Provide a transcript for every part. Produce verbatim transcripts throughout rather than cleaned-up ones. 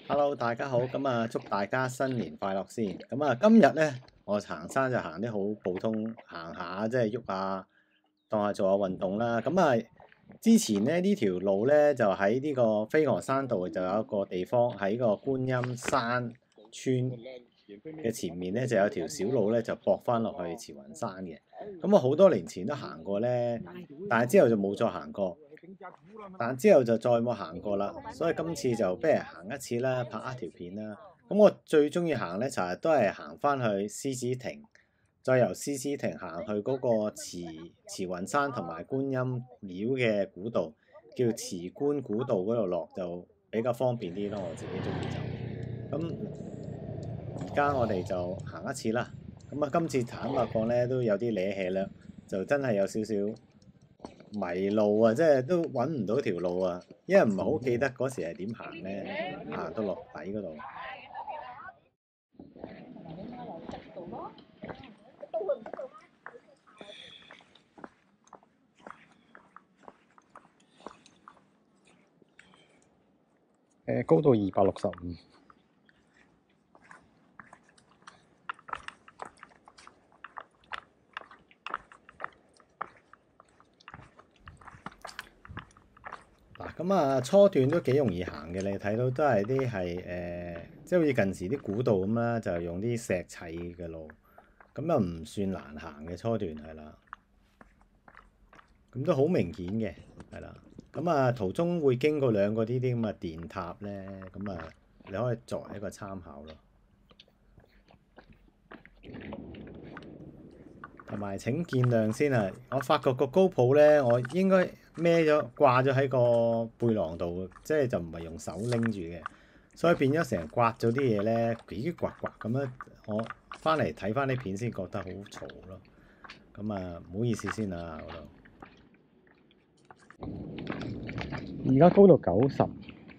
Hello，大家好，咁啊，祝大家新年快樂先。咁啊，今日咧，我行山就行啲好普通，行下即係喐下，當下做下運動啦。咁啊，之前咧呢條路咧就喺呢個飛鵝山道就有一個地方喺個觀音山村嘅前面咧就有條小路咧就駁翻落去慈雲山嘅。咁啊，好多年前都行過咧，但係之後就冇再行過。但之後就再冇行過啦，所以今次就不如行一次啦，拍一條片啦。咁我最中意行咧，就係都係行翻去獅子亭，再由獅子亭行去嗰個慈慈雲山同埋觀音廟嘅古道，叫慈觀古道嗰度落就比較方便啲咯。我自己中意就咁。而家我哋就行一次啦。咁啊，今次坦白講咧都有啲惹氣啦，就真係有少少迷路啊，即係都揾唔到條路啊，因為唔係好記得嗰時係點行咧，行到落底嗰度。誒，高度二百六十五。嗱，咁啊，初段都幾容易行嘅，你睇到都係啲係誒，即係好似近時啲古道咁啦，就係用啲石砌嘅路，咁又唔算難行嘅初段係啦。咁都好明顯嘅，係啦。咁啊，途中會經過兩個呢啲咁嘅電塔咧，咁啊，你可以作為一個參考咯。同埋請見諒先啊，我發覺個 GoPro 咧，我應該孭咗掛咗喺個背囊度，即係就唔係用手拎住嘅，所以變咗成日刮咗啲嘢咧，嘰嘰刮刮咁樣。我翻嚟睇翻啲片先覺得好嘈咯。咁啊，唔好意思先啊，嗰度。而家高度九十。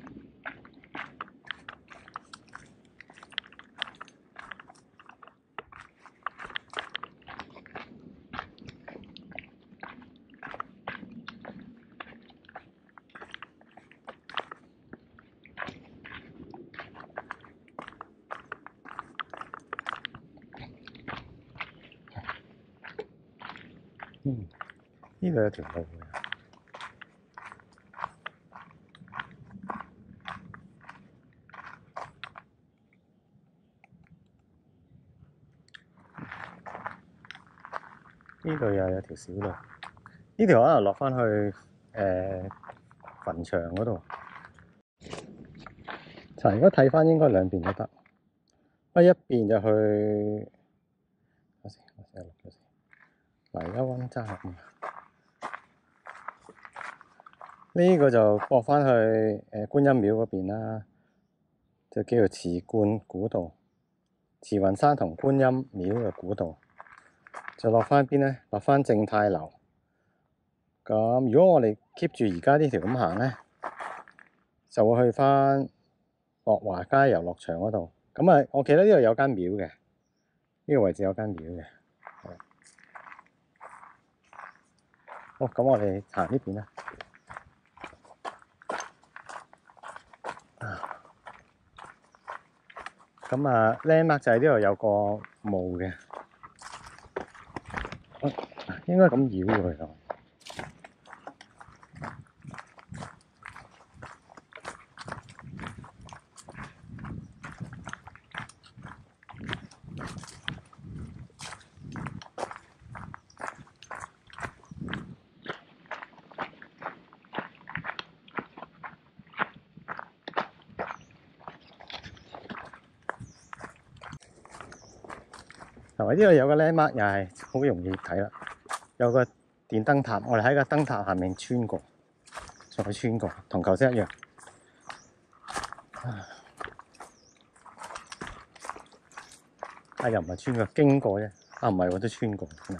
嗯，呢度有條路嘅。呢度又有條小路，呢條可能落翻去誒、呃、墳場嗰度。就如果睇翻應該兩邊都得，不過一邊就去，我先我先錄咗先。嗱，而家溫揸下。呢個就駁翻去誒、呃、觀音廟嗰邊啦，就叫做慈觀古道，慈雲山同觀音廟嘅古道，就落翻邊咧？落翻正太樓。咁如果我哋 keep 住而家呢條咁行咧，就會去翻樂華街遊樂場嗰度。咁啊，我記得呢度有間廟嘅，呢個位置有間廟嘅。好，咁我哋行呢邊啦。咁啊 landmark 就喺呢度有個墓嘅，應該咁繞佢咯。同埋呢度有個 landmark 又係好容易睇啦，有個電燈塔，我哋喺個燈塔下面穿過，再穿過，同頭先一樣。啊，又唔係穿過，經過啫。啊，唔係，我都穿過，真係。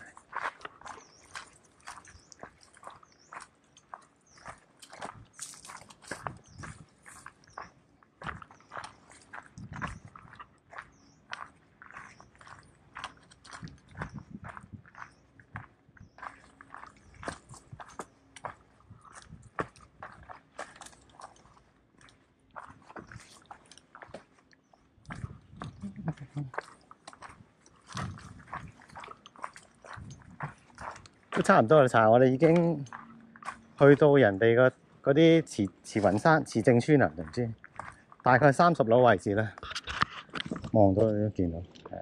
都差唔多啦，查我哋已經去到人哋個嗰啲慈慈雲山慈正村啊，唔知大概三十樓位置啦。望到你都見到，係。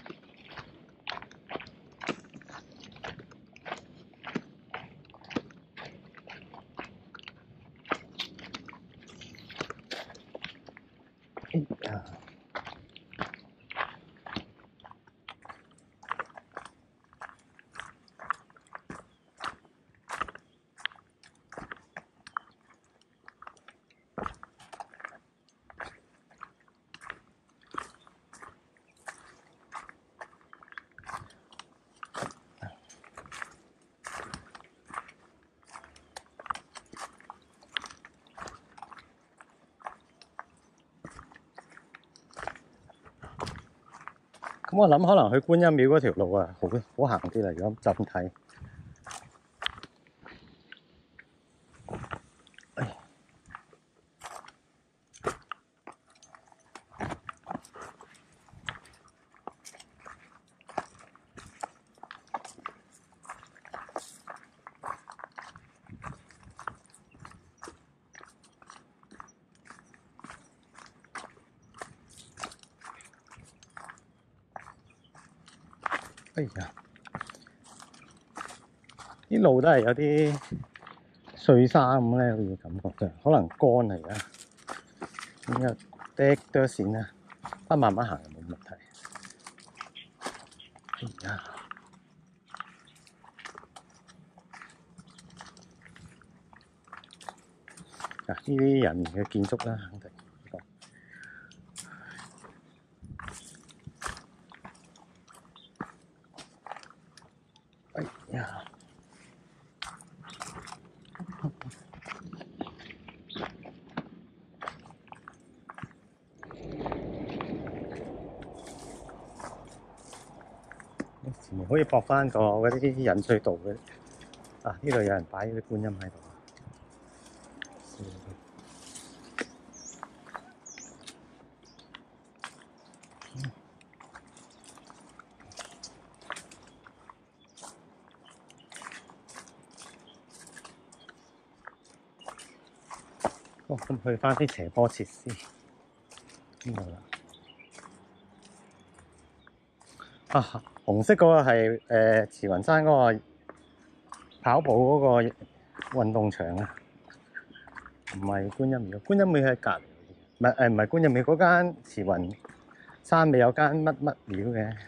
哎呀！咁我諗可能去觀音廟嗰條路啊，好好行啲啦。如果就咁睇，哎呀，啲路都係有啲碎沙咁咧，好似感覺嘅，可能乾嚟㗎。咁又滴多線啦，不過慢慢行冇問題。哎呀！嗱，呢啲人嘅建築啦，肯定。哎呀！前面可以駁翻個嗰啲引水道嘅。啊！呢度有人擺啲觀音喺度。哦，咁去翻啲斜坡設施邊度啦？啊，紅色嗰個係誒慈雲山嗰個跑步嗰個運動場啊，唔係觀音廟。觀音廟喺隔離，唔係誒唔係觀音廟嗰間慈雲山尾有間乜乜廟嘅。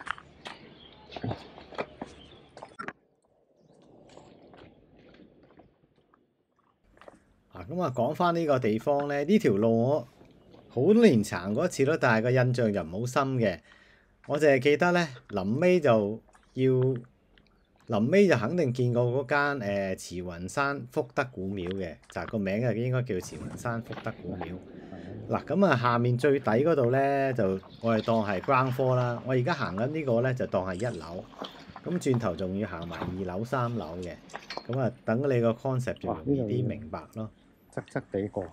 啊，咁啊講翻呢個地方咧，呢條路我好多年行過一次咯，但係個印象就唔好深嘅。我淨係記得咧，臨尾就要臨尾就肯定見過嗰間誒慈雲山福德古廟嘅，就係個名啊應該叫慈雲山福德古廟。嗱，咁啊下面最底嗰度咧就我哋當係 ground floor 啦。我而家行緊呢個咧就當係一樓，咁轉頭仲要行埋二樓、三樓嘅。咁啊等你個 concept 就容易啲明白咯。側側地過。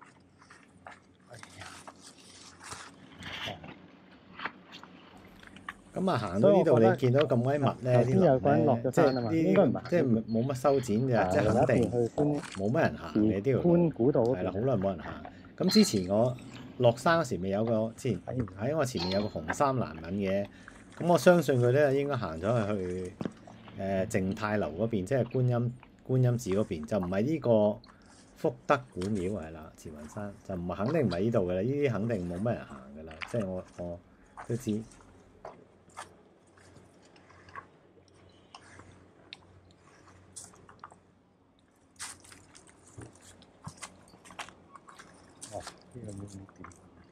咁啊，行到呢度你見到咁鬼密咧，啲樓咧，即係呢啲即係冇乜修剪嘅，即係肯定冇乜人行嘅呢條路。觀古道係啦，好耐冇人行。咁之前我落山嗰時咪有個，之前喺我前面有個紅衫男人嘅，咁我相信佢咧應該行咗去誒靜泰樓嗰邊，即係觀音觀音寺嗰邊，就唔係呢個福德古廟係啦，慈雲山就唔係肯定唔係呢度嘅啦，呢啲肯定冇乜人行嘅啦，即係我我都知。呢個冇點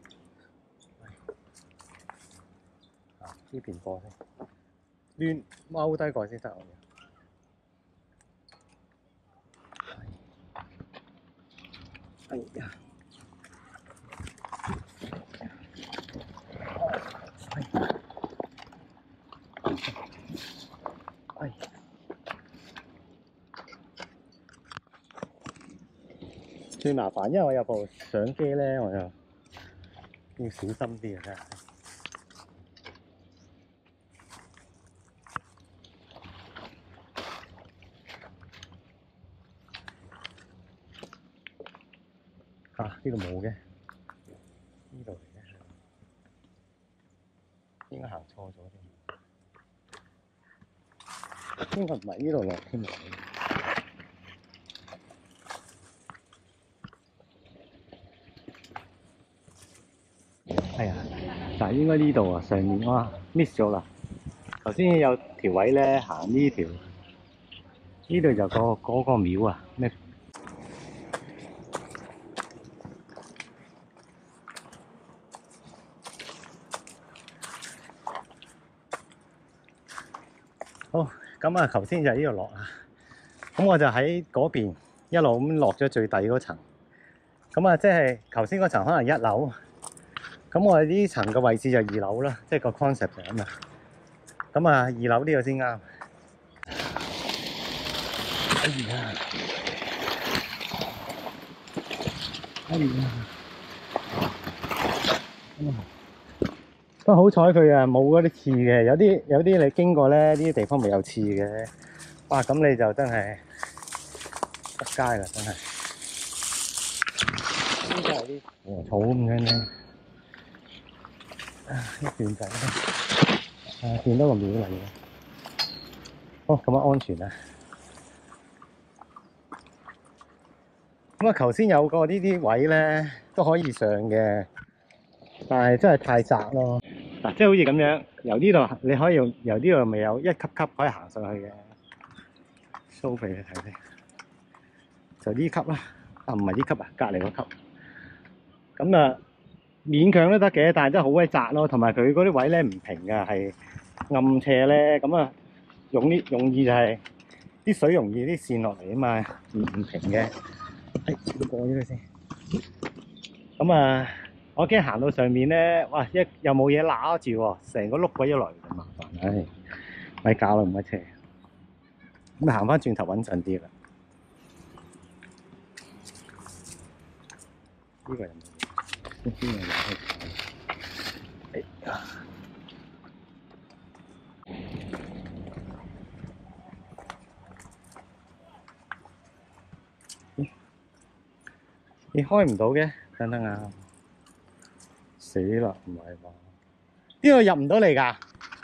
啊？呢邊過先，攣踎低過先得我嘅。哎呀！哎！最麻煩，因為我有部相機咧，我就要小心啲啊！真係。 啊，呢度冇嘅，呢度嚟嘅，應該行錯咗添，應該唔係呢度落添。係啊，但係應該呢度啊，上面哇 miss 咗啦。頭先有條位咧行呢條，呢度就個嗰個廟啊咩？好，咁啊，頭先就喺呢度落啊，咁我就喺嗰邊一路咁落咗最底嗰層。咁啊，即係頭先嗰層可能一樓，咁我哋呢層嘅位置就二樓啦，即係個 concept 就咁啊。咁啊，二樓呢個先啱。哎呀！哎呀！不過好彩佢啊冇嗰啲刺嘅，有啲有啲你經過咧呢啲地方咪有刺嘅。哇！咁你就真係得街啦，真係。呢個係啲禾草咁樣咧，啊一段仔咧，啊見到個廟嚟嘅。哦，咁樣安全啊！咁啊，頭先有個呢啲位咧都可以上嘅，但係真係太窄咯。嗱，即係好似咁樣，由呢度你可以用由呢度咪有一級級可以行上去嘅。show 俾你睇先，就呢級啦，啊唔係呢級啊，隔離嗰級。咁啊，勉強都得嘅，但係真係好鬼窄咯，同埋佢嗰啲位咧唔平㗎，係暗斜咧，咁啊容易容易就係、是、啲水容易啲線落嚟啊嘛，唔唔平嘅。誒，過咗佢先。咁啊，我驚行到上面咧，哇！一又冇嘢揦住喎，成個碌鬼咗落嚟就麻煩。唉，咪搞啦，唔係車。咁啊，行翻轉頭穩陣啲啦。呢個人呢邊又開始。哎呀！你開唔到嘅，等等啊！死啦，唔係嘛？呢個入唔到嚟㗎？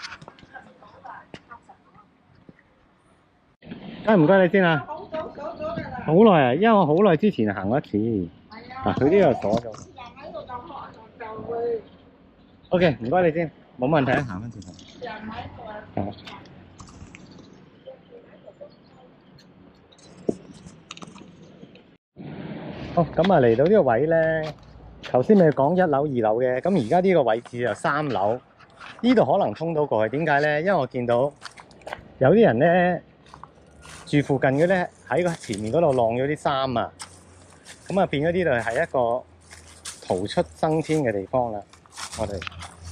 啊，唔該你先啊！好早鎖咗㗎啦！好耐啊，因為我好耐之前行過一次。係啊。嗱，佢呢度鎖咗。人喺度就開就會。O K， 唔該你先，冇問題啊，行翻轉頭。人喺度啊。係。好，咁啊嚟到呢個位咧，頭先咪講一樓、二樓嘅，咁而家呢個位置就三樓，呢度可能通到過去。點解咧？因為我見到有啲人咧住附近嘅咧喺個前面嗰度晾咗啲衫啊，咁啊變咗呢度係一個逃出生天嘅地方啦。我哋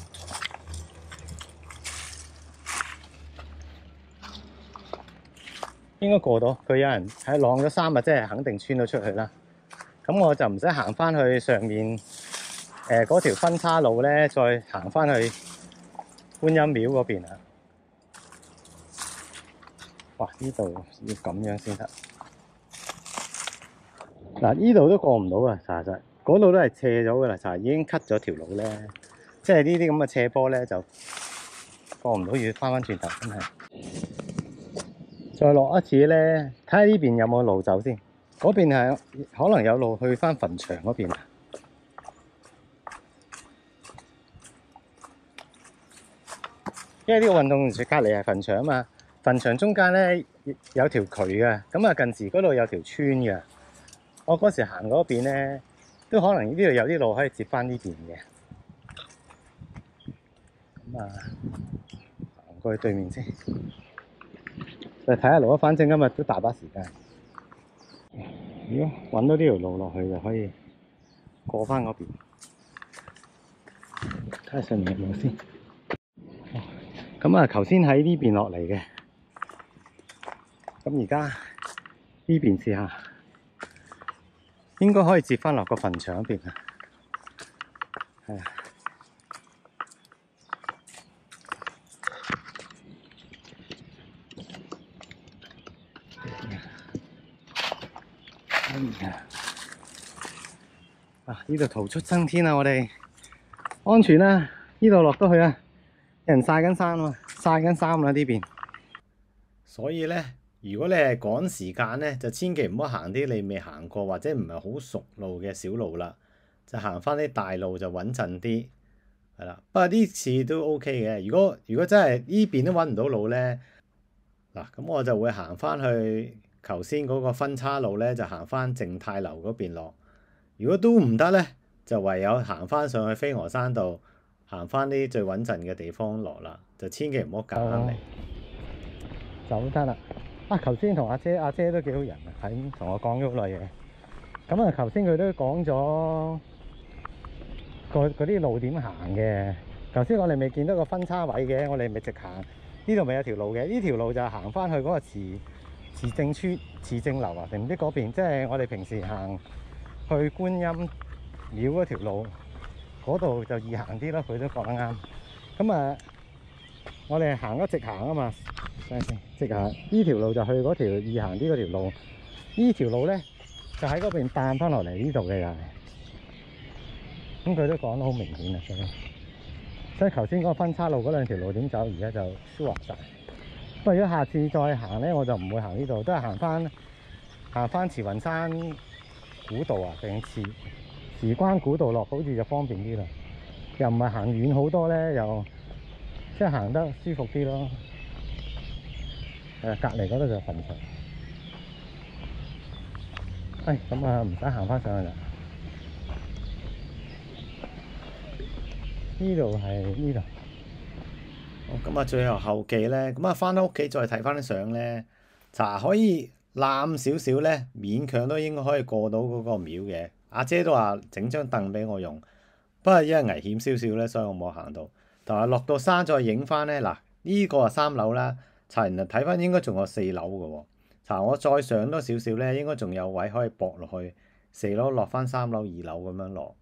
應該過到，佢有人喺晾咗衫啊，即係肯定穿咗出去啦。咁我就唔使行翻去上面誒嗰條分叉路咧，再行翻去觀音廟嗰邊啊！哇！呢度要咁樣先得。嗱，呢度都過唔到啊！查實嗰度都係斜咗噶啦，查實已經 cut 咗條路咧，即係呢啲咁嘅斜坡咧就過唔到，要翻翻轉頭，真係。再落一次咧，睇下呢邊有冇路走先。嗰邊係可能有路去翻墳場嗰邊啊，因為呢個運動場隔離係墳場啊嘛。墳場中間咧有條渠嘅，咁啊近時嗰度有條村嘅。我嗰時行嗰邊咧，都可能呢度有啲路可以接翻呢邊嘅。咁啊，行過去對面先，再睇下路啊。反正今日都大把時間。如果揾到呢條路落去，就可以過翻嗰邊。睇下上面有冇先。咁啊，頭先喺呢邊落嚟嘅，咁而家呢邊試下，應該可以接翻落個墳場嗰邊啊。係啊。哎呀！ 啊！呢度逃出生天啊！我哋安全啦，呢度落得去啊！有人曬緊衫啊，曬緊衫啦呢邊。 所以咧，如果你係趕時間咧，就千祈唔好行啲你未行過或者唔係好熟路嘅小路啦，就行翻啲大路就穩陣啲，係啦。不過呢次都 OK 嘅。如果如果真係呢邊都揾唔到路咧，嗱咁我就會行翻去頭先嗰個分岔路咧，就行翻靜泰樓嗰邊落。如果都唔得咧，就唯有行翻上去飛鵝山度，行翻啲最穩陣嘅地方落啦。就千祈唔好夾硬嚟。 走得啦！啊，頭先同阿姐，阿姐都幾好人啊，喺同我講咗好耐嘢。咁啊，頭先佢都講咗個嗰啲路點行嘅。頭先我哋未見到個分叉位嘅，我哋咪直行。呢度咪有條路嘅？呢條路就行翻去嗰個慈慈正村、慈正樓啊，定唔知嗰邊？即係我哋平時行去觀音廟嗰條路，嗰度就易行啲咯。佢都講得啱。咁啊，我哋行咗直行啊嘛。直行呢條路就去嗰條易行啲嗰條路，呢條路咧就喺嗰邊彈翻落嚟呢度嘅又係，咁佢都講得好明顯啊！所以所以頭先嗰個分岔路嗰兩條路點走，而家就 sure 晒。不過如果下次再行咧，我就唔會行呢度，都係行翻行翻慈雲山古道啊，定慈慈關古道落，好似就方便啲啦。又唔係行遠好多咧，又即係行得舒服啲咯。誒，隔離嗰度就墳場。誒，咁啊，唔使行翻上去啦。呢度係呢度。 好，咁啊，最後後記咧，咁啊，翻到屋企再睇翻啲相咧，查可以攬少少咧，勉強都應該可以過到嗰個廟嘅。阿姐都話整張凳俾我用，不過因為危險少少咧，所以我冇行到。但係落到山再影翻咧，嗱，呢個係三樓啦。查完睇翻應該仲有四樓嘅喎，查我再上多少少咧，應該仲有位可以駁落去四樓落翻三樓、二樓咁樣落。